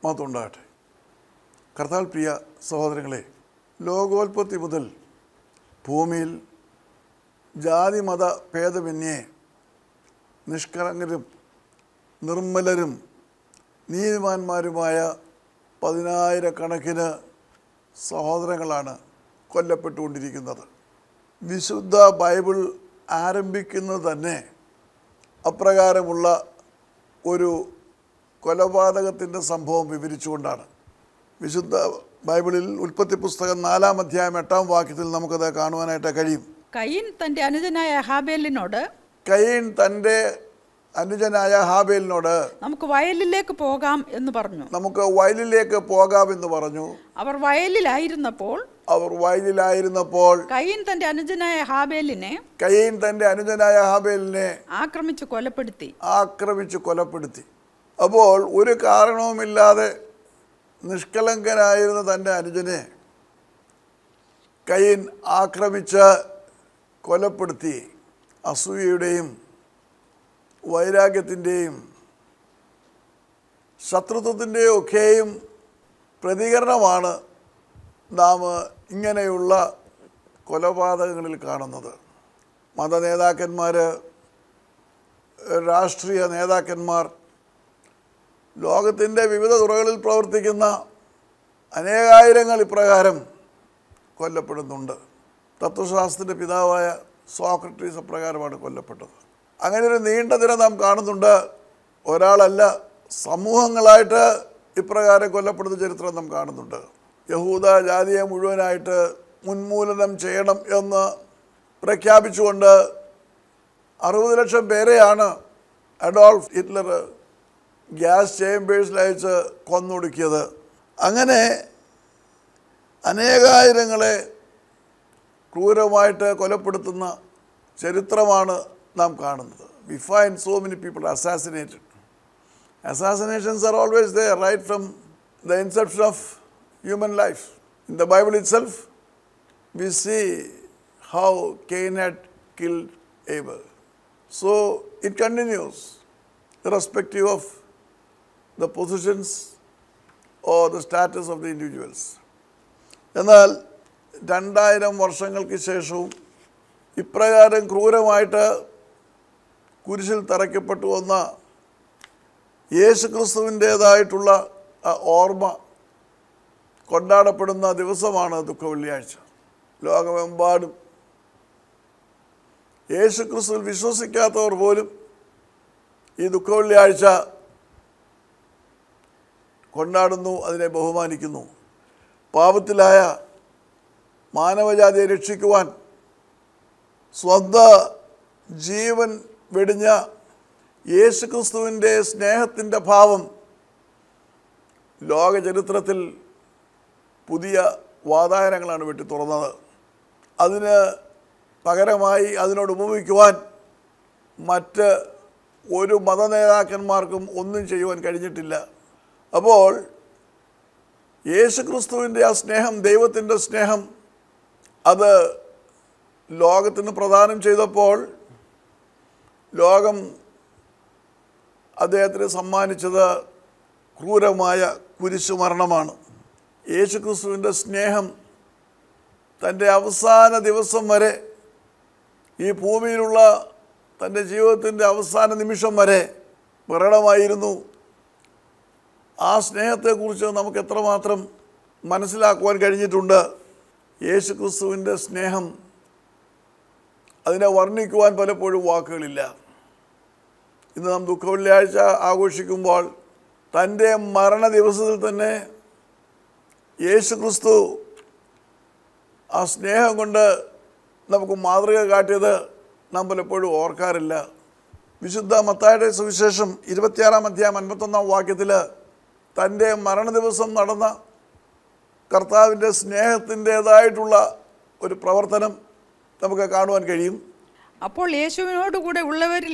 മഹത്വമുണ്ടാകട്ടെ. കർത്താൽ പ്രിയ സഹോദരങ്ങളെ, ലോകോൽപത്തി മുതൽ ഭൂമിയിൽ ജാതി മത ഭേദമന്യേ നിഷ്കളങ്കരും നിർമ്മലരും നീതിമാന്മാരുമായ പതിനായിരക്കണക്കിന് സഹോദരങ്ങളാണ് കൊല്ലപ്പെട്ടുകൊണ്ടിരിക്കുന്നത്. വിശുദ്ധ ബൈബിൾ ആരംഭിക്കുന്നത് തന്നെ അപ്രകാരമുള്ള ഒരു കൊലപാതകത്തിൻ്റെ സംഭവം വിവരിച്ചുകൊണ്ടാണ്. വിശുദ്ധ ബൈബിളിൽ ഉൽപ്പത്തി പുസ്തകം 4-ാം അധ്യായം 8-ാം വാക്യത്തിൽ നമുക്കത് കാണുവാനായിട്ട് കഴിയും. കയീൻ തൻ്റെ അനുജനായ ഹാബേലിനോട് നമുക്ക് വയലിലേക്ക് പോകാം എന്ന് പറഞ്ഞു. അവർ വയലിലായിരുന്നപ്പോൾ കയീൻ തന്റെ അനുജനായ ഹാബേലിനെ ആക്രമിച്ചു കൊലപ്പെടുത്തി. അപ്പോൾ ഒരു കാരണവുമില്ലാതെ നിഷ്കളങ്കനായിരുന്ന തൻ്റെ അനുജനെ കയീൻ ആക്രമിച്ച് കൊലപ്പെടുത്തി. അസൂയയുടെയും വൈരാഗ്യത്തിൻ്റെയും ശത്രുത്വത്തിൻ്റെയും ഒക്കെയും പ്രതികരണമാണ് നാം ഇങ്ങനെയുള്ള കൊലപാതകങ്ങളിൽ കാണുന്നത്. മതനേതാക്കന്മാർ, രാഷ്ട്രീയ നേതാക്കന്മാർ, ലോകത്തിൻ്റെ വിവിധ തുറകളിൽ പ്രവർത്തിക്കുന്ന അനേകായിരങ്ങൾ ഇപ്രകാരം കൊല്ലപ്പെടുന്നുണ്ട്. തത്വശാസ്ത്രത്തിൻ്റെ പിതാവായ സോക്രട്ടീസ് അപ്രകാരമാണ് കൊല്ലപ്പെട്ടത്. അങ്ങനെ ഒരു നീണ്ട നിര നാം കാണുന്നുണ്ട്. ഒരാളല്ല, സമൂഹങ്ങളായിട്ട് ഇപ്രകാരം കൊല്ലപ്പെടുന്ന ചരിത്രം നാം കാണുന്നുണ്ട്. യഹൂദ ജാതിയെ മുഴുവനായിട്ട് ഉന്മൂലനം ചെയ്യണം എന്ന് പ്രഖ്യാപിച്ചുകൊണ്ട് 60 ലക്ഷം പേരെയാണ് അഡോൾഫ് ഹിറ്റ്ലർ ഗ്യാസ് ചേമ്പേഴ്സിലയച്ച് കൊന്നൊടുക്കിയത്. അങ്ങനെ അനേകായിരങ്ങളെ ക്രൂരമായിട്ട് കൊലപ്പെടുത്തുന്ന ചരിത്രമാണ് നാം കാണുന്നത്. We find so many people assassinated. Assassinations are always there right from the inception of human life. In the Bible itself, we see how Cain had killed Abel. So it continues, irrespective of the positions or the status of the individuals. എന്നാൽ 2000 വർഷങ്ങൾക്ക് ശേഷവും ഇപ്രകാരം ക്രൂരമായിട്ട് കുരിശിൽ തറയ്ക്കപ്പെട്ടു വന്ന യേശുക്രിസ്തുവിൻ്റേതായിട്ടുള്ള ഓർമ്മ കൊണ്ടാടപ്പെടുന്ന ദിവസമാണ് ദുഃഖവെള്ളിയാഴ്ച. ലോകമെമ്പാടും യേശുക്രിസ്തുവിൽ വിശ്വസിക്കാത്തവർ പോലും ഈ ദുഃഖവെള്ളിയാഴ്ച കൊണ്ടാടുന്നു, അതിനെ ബഹുമാനിക്കുന്നു. പാപത്തിലായ മാനവജാതിയെ രക്ഷിക്കുവാൻ സ്വന്തം ജീവൻ വെടിഞ്ഞ യേശുക്രിസ്തുവിൻ്റെ സ്നേഹത്തിൻ്റെ ഭാവം ലോക ചരിത്രത്തിൽ പുതിയ വാതായനങ്ങളാണ് വെട്ടി തുറന്നത്. അതിന് പകരമായി അതിനോട് ഉപമിക്കുവാൻ മറ്റ് ഒരു മതനേതാക്കന്മാർക്കും ഒന്നും ചെയ്യുവാൻ കഴിഞ്ഞിട്ടില്ല. അപ്പോൾ യേശുക്രിസ്തുവിൻ്റെ ആ സ്നേഹം, ദൈവത്തിൻ്റെ സ്നേഹം, അത് ലോകത്തിന് പ്രദാനം ചെയ്തപ്പോൾ ലോകം അദ്ദേഹത്തിന് സമ്മാനിച്ചത് ക്രൂരമായ കുരിശുമരണമാണ്. യേശുക്രിസ്തുവിൻ്റെ സ്നേഹം തൻ്റെ അവസാന ദിവസം വരെ, ഈ ഭൂമിയിലുള്ള തൻ്റെ ജീവിതത്തിൻ്റെ അവസാന നിമിഷം വരെ പ്രകടമായിരുന്നു. ആ സ്നേഹത്തെക്കുറിച്ച് നമുക്ക് എത്രമാത്രം മനസ്സിലാക്കുവാൻ കഴിഞ്ഞിട്ടുണ്ട്. യേശുക്രിസ്തുവിൻ്റെ സ്നേഹം, അതിനെ വർണ്ണിക്കുവാൻ പലപ്പോഴും വാക്കുകളില്ല. ഇന്ന് നാം ദുഃഖവെള്ളിയാഴ്ച ആഘോഷിക്കുമ്പോൾ തൻ്റെ മരണ ദിവസത്തിൽ തന്നെ യേശുക്രിസ്തു ആ സ്നേഹം കൊണ്ട് നമുക്ക് മാതൃക കാട്ടിയത് നാം പലപ്പോഴും ഓർക്കാറില്ല. വിശുദ്ധ മത്തായിയുടെ സുവിശേഷം 26-ാം അധ്യായം 51-ാം വാക്യത്തിൽ തൻ്റെ മരണ ദിവസം നടന്ന കർത്താവിൻ്റെ സ്നേഹത്തിൻ്റേതായിട്ടുള്ള ഒരു പ്രവർത്തനം നമുക്ക് കാണുവാൻ കഴിയും. അപ്പോൾ യേശുവിനോട് കൂടെ ഉള്ളവരിൽ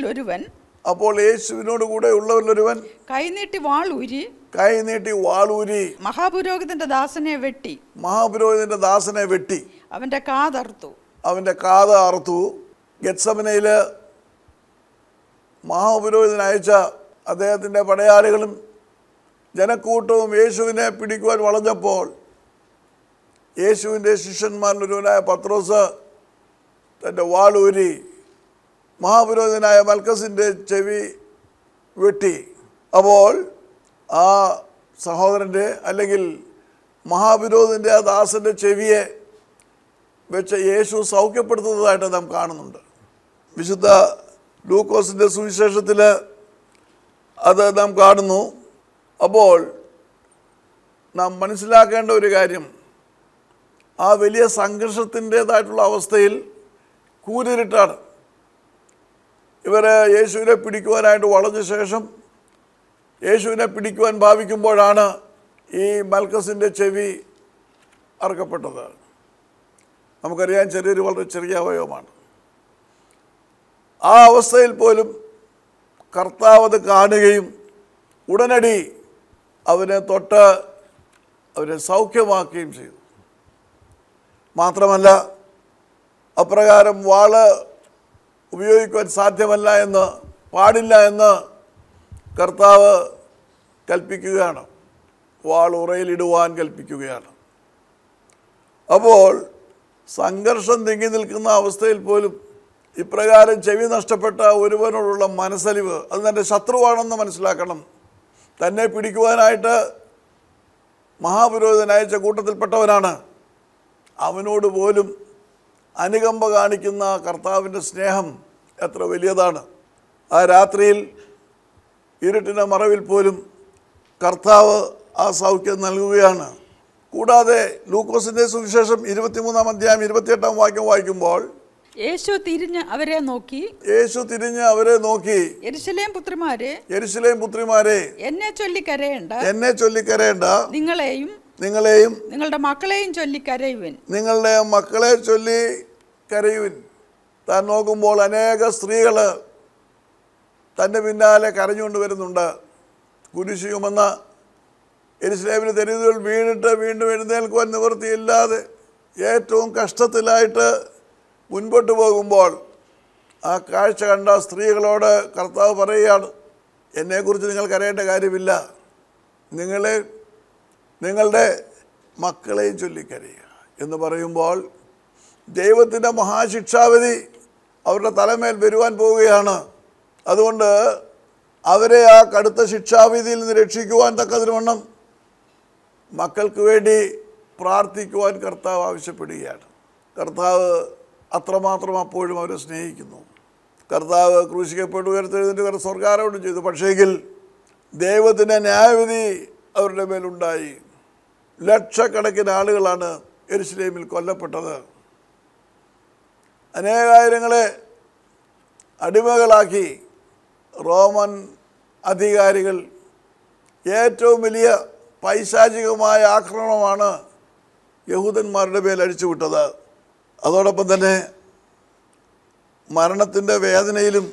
ഒരുവൻ കൈനീട്ടി വാളൂരി മഹാപുരോഹിതന്റെ ദാസനെ വെട്ടി അവന്റെ കാത് അറുത്തു. ഗെത്സമനയിൽ മഹാപുരോഹിതൻ അയച്ച അദ്ദേഹത്തിൻ്റെ പടയാളികളും ജനക്കൂട്ടവും യേശുവിനെ പിടിക്കുവാൻ വളഞ്ഞപ്പോൾ യേശുവിൻ്റെ ശിഷ്യന്മാരിലൊരുവനായ പത്രോസ് തൻ്റെ വാളൂരി മഹാപുരോഹിതനായ മൽക്കസിൻ്റെ ചെവി വെട്ടി. അപ്പോൾ ആ സഹോദരൻ്റെ അല്ലെങ്കിൽ മഹാപുരോഹിതൻ്റെ ആ ദാസൻ്റെ ചെവിയെ വെച്ച് യേശു സൗഖ്യപ്പെടുത്തുന്നതായിട്ട് നാം കാണുന്നുണ്ട്. വിശുദ്ധ ലൂക്കോസിൻ്റെ സുവിശേഷത്തിൽ അത് നാം കാണുന്നു. അപ്പോൾ നാം മനസ്സിലാക്കേണ്ട ഒരു കാര്യം, ആ വലിയ സംഘർഷത്തിൻ്റേതായിട്ടുള്ള അവസ്ഥയിൽ കൂരിരുട്ടാണ്. ഇവർ യേശുവിനെ പിടിക്കുവാനായിട്ട് വളഞ്ഞ ശേഷം യേശുവിനെ പിടിക്കുവാൻ ഭാവിക്കുമ്പോഴാണ് ഈ മൽക്കസിൻ്റെ ചെവി അറുക്കപ്പെട്ടത്. നമുക്കറിയാം, വളരെ ചെറിയ അവയവമാണ്. ആ അവസ്ഥയിൽ പോലും കർത്താവ് അത് കാണുകയും ഉടനടി അവനെ തൊട്ട് അവനെ സൗഖ്യമാക്കുകയും ചെയ്തു. മാത്രമല്ല, അപ്രകാരം വാള് ഉപയോഗിക്കുവാൻ സാധ്യമല്ല എന്ന്, പാടില്ല എന്ന് കർത്താവ് കൽപ്പിക്കുകയാണ്. വാൾ ഉറയിലിടുവാൻ കൽപ്പിക്കുകയാണ്. അപ്പോൾ സംഘർഷം തിങ്ങി നിൽക്കുന്ന അവസ്ഥയിൽ പോലും ഇപ്രകാരം ചെവി നഷ്ടപ്പെട്ട ഒരുവനോടുള്ള മനസ്സലിവ്, അത് തൻ്റെ ശത്രുവാണെന്ന് മനസ്സിലാക്കണം. തന്നെ പിടിക്കുവാനായിട്ട് മഹാപുരോഹിതൻ അയച്ച കൂട്ടത്തിൽപ്പെട്ടവനാണ്. അവനോട് പോലും അനുകമ്പ കാണിക്കുന്ന കർത്താവിൻ്റെ സ്നേഹം എത്ര വലിയതാണ്. ആ രാത്രിയിൽ ഇരുട്ടിൻ്റെ മറവിൽ പോലും കർത്താവ് ആ സൗഖ്യം നൽകുകയാണ്. കൂടാതെ ലൂക്കോസിൻ്റെ സുവിശേഷം 23-ാം അധ്യായം 28-ാം വാക്യം വായിക്കുമ്പോൾ യേശു തിരിഞ്ഞ് അവരെ നോക്കി യെരൂശലേം പുത്രിമാരെ എന്നെ ചൊല്ലി കരയേണ്ട, നിങ്ങളെയും നിങ്ങളുടെ മക്കളെയും ചൊല്ലി കരയുവിൻ. നിങ്ങളുടെ മക്കളെ ചൊല്ലി കരയുവിൻ. താൻ നോക്കുമ്പോൾ അനേക സ്ത്രീകൾ തൻ്റെ പിന്നാലെ കരഞ്ഞുകൊണ്ട് വരുന്നുണ്ട്. കുരിശ് ചുമന്ന യെരൂശലേമിലെ തെരുവുകൾ വീണിട്ട് വീണ്ടും എഴുന്നേൽക്കുവാൻ നിവൃത്തിയില്ലാതെ ഏറ്റവും കഷ്ടത്തിലായിട്ട് മുൻപോട്ട് പോകുമ്പോൾ ആ കാഴ്ച കണ്ട സ്ത്രീകളോട് കർത്താവ് പറയുകയാണ്, എന്നെക്കുറിച്ച് നിങ്ങൾ കരയേണ്ട കാര്യമില്ല, നിങ്ങളുടെ മക്കളെയും ചൊല്ലിക്കരയുക എന്ന് പറയുമ്പോൾ ദൈവത്തിൻ്റെ മഹാശിക്ഷാവിധി അവരുടെ തലമേൽ വരുവാൻ പോവുകയാണ്. അതുകൊണ്ട് അവരെ ആ കടുത്ത ശിക്ഷാവിധിയിൽ നിന്ന് രക്ഷിക്കുവാൻ തക്കതിനുവണ്ണം മക്കൾക്ക് വേണ്ടി പ്രാർത്ഥിക്കുവാൻ കർത്താവ് ആവശ്യപ്പെടുകയാണ്. കർത്താവ് അത്രമാത്രം അപ്പോഴും അവരെ സ്നേഹിക്കുന്നു. കർത്താവ് ക്രൂശിക്കപ്പെട്ടു ഉയർത്തെഴുന്നേറ്റ് സ്വർഗ്ഗാരോഹണം ചെയ്തു. പക്ഷേങ്കിൽ ദൈവത്തിൻ്റെ ന്യായവിധി അവരുടെ മേലുണ്ടായി. ലക്ഷക്കണക്കിന് ആളുകളാണ് യെരൂശലേമിൽ കൊല്ലപ്പെട്ടത്. അനേകായിരങ്ങളെ അടിമകളാക്കി റോമൻ അധികാരികൾ ഏറ്റവും വലിയ പൈശാചികമായ ആക്രമണമാണ് യഹൂദന്മാരുടെ മേൽ അഴിച്ചുവിട്ടത്. അതോടൊപ്പം തന്നെ മരണത്തിൻ്റെ വേദനയിലും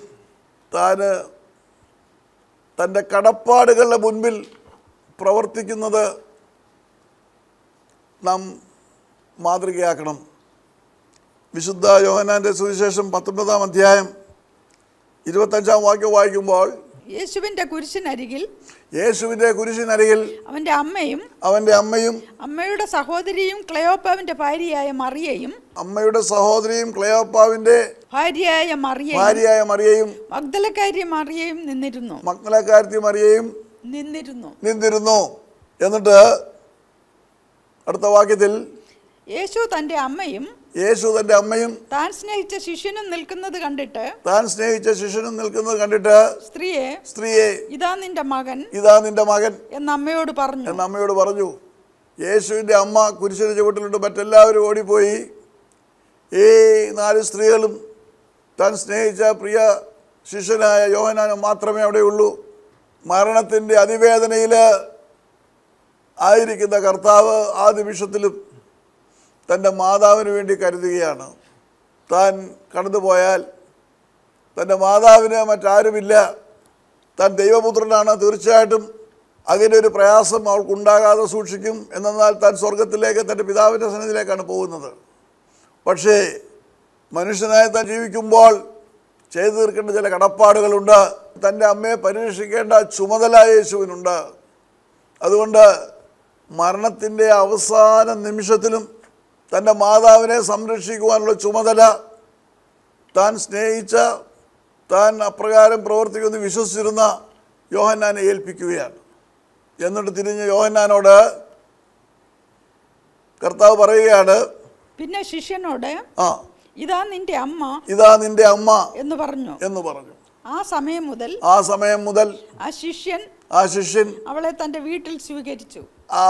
തൻ്റെ കടപ്പാടുകളുടെ മുൻപിൽ പ്രവർത്തിക്കുന്നത് നാം മാതൃകയാക്കണം. വിശുദ്ധ യോഹന്നാൻ്റെ സുവിശേഷം 19-ാം അധ്യായം 25-ാം വാക്യം വായിക്കുമ്പോൾ യേശുവിന്റെ കുരിശിനരികിൽ അവന്റെ അമ്മയും അമ്മയുടെ സഹോദരിയും ക്ലെയോപ്പാവിന്റെ ഭാര്യയായ മറിയയും മഗ്ദലക്കാരി മറിയയും നിന്നിരുന്നു. എന്നിട്ട് അടുത്ത വാക്യത്തിൽ യേശു തന്റെ അമ്മയും താൻ സ്നേഹിച്ച ശിഷ്യനും നിൽക്കുന്നത് കണ്ടിട്ട് സ്ത്രീയെ ഇതാ നിന്റെ മകൻ എന്ന് അമ്മയോട് പറഞ്ഞു. യേശുവിൻ്റെ അമ്മ കുരിശിന് ചുവട്ടിലുണ്ട്. മറ്റെല്ലാവരും ഓടിപ്പോയി. ഈ 4 സ്ത്രീകളും താൻ സ്നേഹിച്ച പ്രിയ ശിഷ്യനായ യോഹന്നാനും മാത്രമേ അവിടെയുള്ളൂ. മരണത്തിൻ്റെ അതിവേദനയിൽ ആയിരിക്കുന്ന കർത്താവ് ആ നിമിഷത്തിലും തൻ്റെ മാതാവിന് വേണ്ടി കരുതുകയാണ്. താൻ കടന്നുപോയാൽ തൻ്റെ മാതാവിന് മറ്റാരുമില്ല, താൻ ദൈവപുത്രനാണ്, തീർച്ചയായിട്ടും അങ്ങനെ ഒരു പ്രയാസം അവൾക്കുണ്ടാകാതെ സൂക്ഷിക്കും. എന്നാൽ താൻ സ്വർഗത്തിലേക്ക് തൻ്റെ പിതാവിൻ്റെ സന്നിധിയിലേക്കാണ് പോകുന്നത്. പക്ഷേ മനുഷ്യനായി താൻ ജീവിക്കുമ്പോൾ ചെയ്തു തീർക്കേണ്ട ചില കടപ്പാടുകളുണ്ട്. തൻ്റെ അമ്മയെ പരിരക്ഷിക്കേണ്ട ചുമതല യേശുവിനുണ്ട്. അതുകൊണ്ട് മരണത്തിൻ്റെ അവസാന നിമിഷത്തിലും തൻ്റെ മാതാവിനെ സംരക്ഷിക്കുവാനുള്ള ചുമതല താൻ സ്നേഹിച്ച, താൻ അപ്രകാരം പ്രവർത്തിക്കുമെന്ന് വിശ്വസിച്ചിരുന്ന യോഹന്നാനെ ഏൽപ്പിക്കുകയാണ്. എന്നിട്ട് തിരിഞ്ഞ് യോഹന്നാനോട് കർത്താവ് പറയുകയാണ്, പിന്നെ ശിഷ്യനോട് ഇതാ നിന്റെ അമ്മ, ഇതാ നിന്റെ അമ്മ എന്ന് പറഞ്ഞു. ആ സമയം മുതൽ ആ ശിഷ്യൻ അവളെ തന്റെ വീട്ടിൽ സ്വീകരിച്ചു.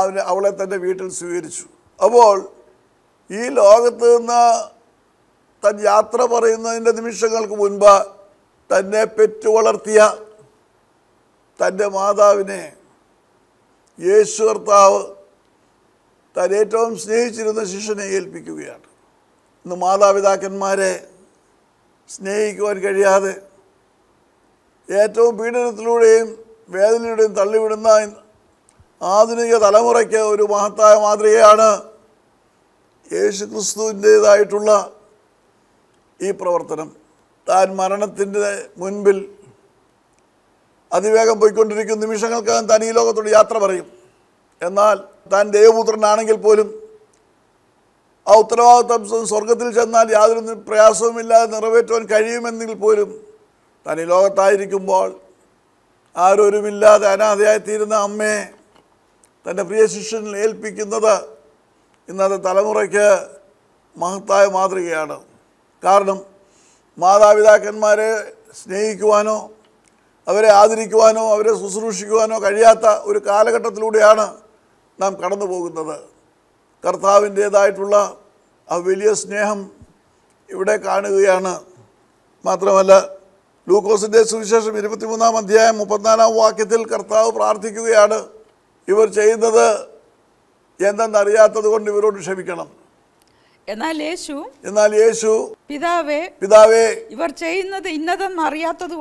അപ്പോൾ ഈ ലോകത്ത് നിന്ന് താൻ യാത്ര പറയുന്നതിൻ്റെ നിമിഷങ്ങൾക്ക് മുൻപ് തന്നെ പെറ്റു വളർത്തിയ തൻ്റെ മാതാവിനെ യേശു കർത്താവ് താൻ ഏറ്റവും സ്നേഹിച്ചിരുന്ന ശിഷ്യനെ ഏൽപ്പിക്കുകയാണ്. ഇന്ന് മാതാപിതാക്കന്മാരെ സ്നേഹിക്കുവാൻ കഴിയാതെ ഏറ്റവും പീഡനത്തിലൂടെയും വേദനയുടെയും തള്ളിവിടുന്ന ആധുനിക തലമുറയ്ക്ക് ഒരു മഹത്തായ മാതൃകയാണ് യേശു ക്രിസ്തുവിൻ്റേതായിട്ടുള്ള ഈ പ്രവർത്തനം. താൻ മരണത്തിൻ്റെ മുൻപിൽ അതിവേഗം പോയിക്കൊണ്ടിരിക്കുന്ന നിമിഷങ്ങൾക്കകം താൻ ഈ ലോകത്തോട് യാത്ര പറയും. എന്നാൽ താൻ ദൈവപുത്രനാണെങ്കിൽ പോലും ആ ഉത്തരവാദിത്വം സ്വർഗത്തിൽ ചെന്നാൽ യാതൊരു പ്രയാസവുമില്ലാതെ നിറവേറ്റുവാൻ കഴിയുമെന്നെങ്കിൽ പോലും താൻ ഈ ലോകത്തായിരിക്കുമ്പോൾ ആരോരുമില്ലാതെ അനാഥയായിത്തീരുന്ന അമ്മയെ തൻ്റെ പ്രിയ ശിഷ്യനിൽ ഏൽപ്പിക്കുന്നത് ഇന്നത്തെ തലമുറയ്ക്ക് മഹത്തായ മാതൃകയാണ്. കാരണം മാതാപിതാക്കന്മാരെ സ്നേഹിക്കുവാനോ അവരെ ആദരിക്കുവാനോ അവരെ ശുശ്രൂഷിക്കുവാനോ കഴിയാത്ത ഒരു കാലഘട്ടത്തിലൂടെയാണ് നാം കടന്നു പോകുന്നത്. കർത്താവിൻ്റേതായിട്ടുള്ള ആ വലിയ സ്നേഹം ഇവിടെ കാണുകയാണ്. മാത്രമല്ല ലൂക്കോസിൻ്റെ സുവിശേഷം 23-ാം അധ്യായം 34-ാം വാക്യത്തിൽ കർത്താവ് പ്രാർത്ഥിക്കുകയാണ്, ഇവർ ചെയ്യുന്നത് എന്തെന്നറിയാത്തത് കൊണ്ട് ഇവരോട് ക്ഷമിക്കണം. എന്നാൽ യേശു പിതാവേ ഇവർ ചെയ്യുന്നത് ഇന്നതെന്ന് അറിയാത്തത്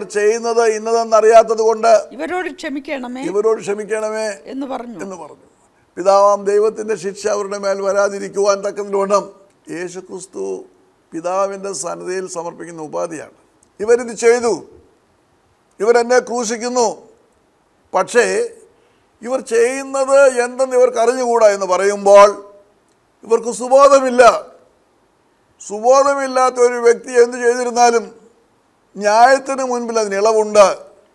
കൊണ്ട് ഇവരോട് ക്ഷമിക്കണമേ എന്ന് പറഞ്ഞു. പിതാവാം ദൈവത്തിൻ്റെ ശിക്ഷ അവരുടെ മേൽ വരാതിരിക്കുവാൻ തക്കതിനുവേണം യേശു ക്രിസ്തു പിതാവിൻ്റെ സന്നിധിയിൽ സമർപ്പിക്കുന്ന ഉപാധിയാണ്. ഇവരിത് ചെയ്തു, ഇവരെന്നെ ക്രൂശിക്കുന്നു, പക്ഷേ ഇവർ ചെയ്യുന്നത് എന്തെന്ന് ഇവർക്ക് അറിഞ്ഞുകൂടാ എന്ന് പറയുമ്പോൾ ഇവർക്ക് സുബോധമില്ലാത്ത ഒരു വ്യക്തി എന്ത് ചെയ്തിരുന്നാലും ന്യായത്തിന് മുൻപിൽ അതിന് ഇളവുണ്ട്.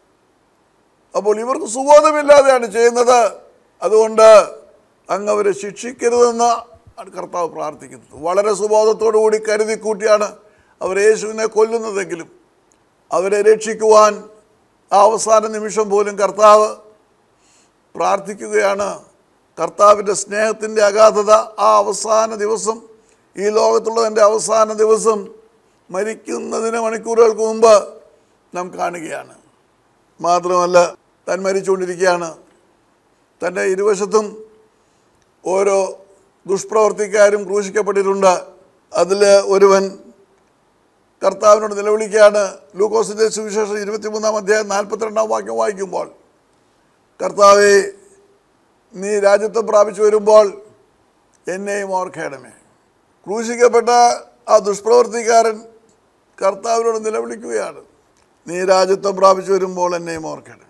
അപ്പോൾ ഇവർക്ക് സുബോധമില്ലാതെയാണ് ചെയ്യുന്നത്. അതുകൊണ്ട് അങ്ങ് അവരെ ശിക്ഷിക്കരുതെന്ന് കർത്താവ് പ്രാർത്ഥിക്കുന്നത്. വളരെ സുബോധത്തോടു കൂടി കരുതി കൂട്ടിയാണ് അവർ യേശുവിനെ കൊല്ലുന്നതെങ്കിലും അവരെ രക്ഷിക്കുവാൻ ആ അവസാന നിമിഷം പോലും കർത്താവ് പ്രാർത്ഥിക്കുകയാണ്. കർത്താവിൻ്റെ സ്നേഹത്തിൻ്റെ അഗാധത ആ അവസാന ദിവസം, ഈ ലോകത്തുള്ളതിൻ്റെ അവസാന ദിവസം, മരിക്കുന്നതിന് മണിക്കൂറുകൾക്ക് മുമ്പ് നാം കാണുകയാണ്. മാത്രമല്ല താൻ മരിച്ചുകൊണ്ടിരിക്കുകയാണ്. തൻ്റെ ഇരുവശത്തും ഓരോ ദുഷ്പ്രവർത്തിക്കാരും ക്രൂശിക്കപ്പെട്ടിട്ടുണ്ട്. അതിൽ ഒരുവൻ കർത്താവിനോട് നിലവിളിക്കുകയാണ്. ലൂക്കോസിൻ്റെ സുവിശേഷം 23-ാം അധ്യായം 42-ാം വാക്യം വായിക്കുമ്പോൾ, കർത്താവേ നീ രാജ്യത്വം പ്രാപിച്ചു വരുമ്പോൾ എന്നെയും ഓർക്കണമേ. ക്രൂശിക്കപ്പെട്ട ആ ദുഷ്പ്രവർത്തിക്കാരൻ കർത്താവിനോട് നിലവിളിക്കുകയാണ്, നീ രാജ്യത്വം പ്രാപിച്ചു വരുമ്പോൾ എന്നെയും ഓർക്കണമേ.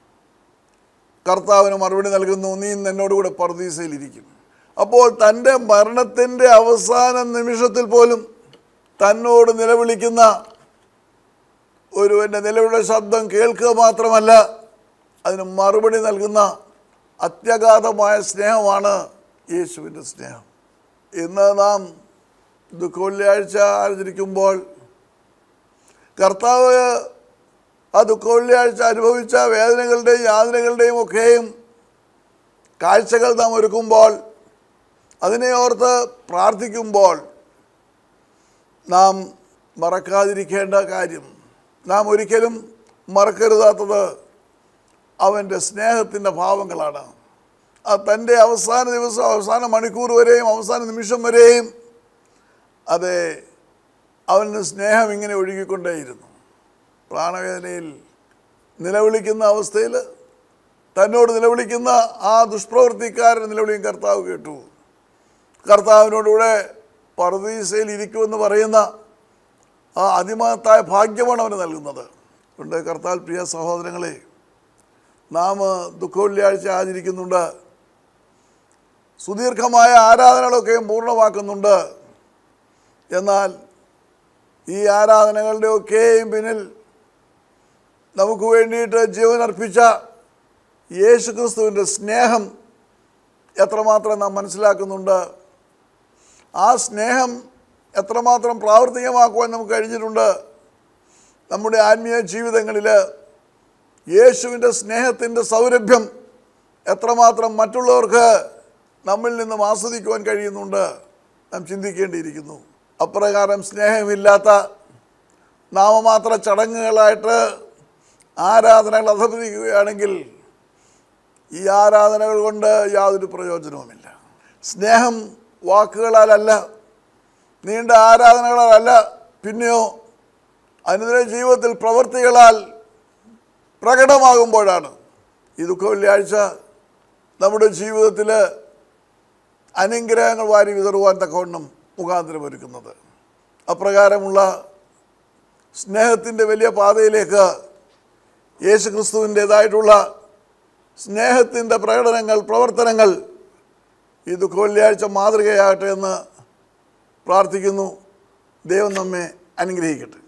കർത്താവിന് മറുപടി നൽകുന്നു, നീ എന്നോടുകൂടെ പറുദീസയിലിരിക്കും. അപ്പോൾ തൻ്റെ മരണത്തിൻ്റെ അവസാന നിമിഷത്തിൽ പോലും തന്നോട് നിലവിളിക്കുന്ന ഒരുവൻ്റെ നിലവിളിയുടെ ശബ്ദം കേൾക്കുക മാത്രമല്ല, അതിന് മറുപടി നൽകുന്ന അത്യഗാധമായ സ്നേഹമാണ് യേശുവിൻ്റെ സ്നേഹം. ഇന്ന് നാം ദുഃഖവെള്ളിയാഴ്ച ആചരിക്കുമ്പോൾ കർത്താവ് ആ ദുഃഖവെള്ളിയാഴ്ച അനുഭവിച്ച വേദനകളുടെയും യാതനകളുടെയും ഒക്കെയും കാഴ്ചകൾ നാം ഒരുക്കുമ്പോൾ, അതിനെ ഓർത്ത് പ്രാർത്ഥിക്കുമ്പോൾ നാം മറക്കാതിരിക്കേണ്ട കാര്യം, നാം ഒരിക്കലും മറക്കരുതാത്തത് അവൻ്റെ സ്നേഹത്തിൻ്റെ ഭാവങ്ങളാണ്. തൻ്റെ അവസാന ദിവസം, അവസാന മണിക്കൂർ വരെയും അവസാന നിമിഷം വരെയും അതെ അവൻ്റെ സ്നേഹം ഇങ്ങനെ ഒഴുകിക്കൊണ്ടേയിരുന്നു. പ്രാണവേദനയിൽ നിലവിളിക്കുന്ന അവസ്ഥയിൽ തന്നോട് നിലവിളിക്കുന്ന ആ ദുഷ്പ്രവൃത്തിക്കാരൻ നിലവിളിയും കർത്താവ് കേട്ടു. കർത്താവിനോടുകൂടെ പറുദീസയിൽ ഇരിക്കുമെന്ന് പറയുന്ന ആ അതിമഹത്തായ ഭാഗ്യമാണ് അവന് നൽകുന്നത്. അതുകൊണ്ട് കർത്താവ് പ്രിയ സഹോദരങ്ങളെ, നാം ദുഃഖവെള്ളിയാഴ്ച ആചരിക്കുന്നുണ്ട്. സുദീർഘമായ ആരാധനകളൊക്കെയും പൂർണ്ണമാക്കുന്നുണ്ട്. എന്നാൽ ഈ ആരാധനകളുടെയൊക്കെയും പിന്നിൽ നമുക്ക് വേണ്ടിയിട്ട് ജീവനർപ്പിച്ച യേശുക്രിസ്തുവിൻ്റെ സ്നേഹം എത്രമാത്രം നാം മനസ്സിലാക്കുന്നുണ്ട്? ആ സ്നേഹം എത്രമാത്രം പ്രാവർത്തികമാക്കുവാൻ നമുക്ക് കഴിഞ്ഞിട്ടുണ്ട്? നമ്മുടെ ആത്മീയ ജീവിതങ്ങളിൽ യേശുവിൻ്റെ സ്നേഹത്തിൻ്റെ സൗരഭ്യം എത്രമാത്രം മറ്റുള്ളവർക്ക് നമ്മിൽ നിന്നും ആസ്വദിക്കുവാൻ കഴിയുന്നുണ്ട്? നാം ചിന്തിക്കേണ്ടിയിരിക്കുന്നു. അപ്രകാരം സ്നേഹമില്ലാത്ത നാമമാത്ര ചടങ്ങുകളായിട്ട് ആരാധനകൾ അധപതിക്കുകയാണെങ്കിൽ ഈ ആരാധനകൾ കൊണ്ട് യാതൊരു പ്രയോജനവുമില്ല. സ്നേഹം വാക്കുകളാലല്ല, നീണ്ട ആരാധനകളാലല്ല, പിന്നെയോ അനുദിന ജീവിതത്തിൽ പ്രവൃത്തികളാൽ പ്രകടമാകുമ്പോഴാണ് ഈ ദുഃഖവെള്ളിയാഴ്ച നമ്മുടെ ജീവിതത്തിൽ അനുഗ്രഹങ്ങൾ വാരി വിതറുവാൻ തക്കവണ്ണം മുഖാന്തരമൊരുക്കുന്നത്. അപ്രകാരമുള്ള സ്നേഹത്തിൻ്റെ വലിയ പാതയിലേക്ക് യേശുക്രിസ്തുവിൻ്റേതായിട്ടുള്ള സ്നേഹത്തിൻ്റെ പ്രകടനങ്ങൾ, പ്രവർത്തനങ്ങൾ ഈ ദുഃഖവെള്ളിയാഴ്ച മാതൃകയാകട്ടെ എന്ന് പ്രാർത്ഥിക്കുന്നു. ദൈവം നമ്മെ അനുഗ്രഹിക്കട്ടെ.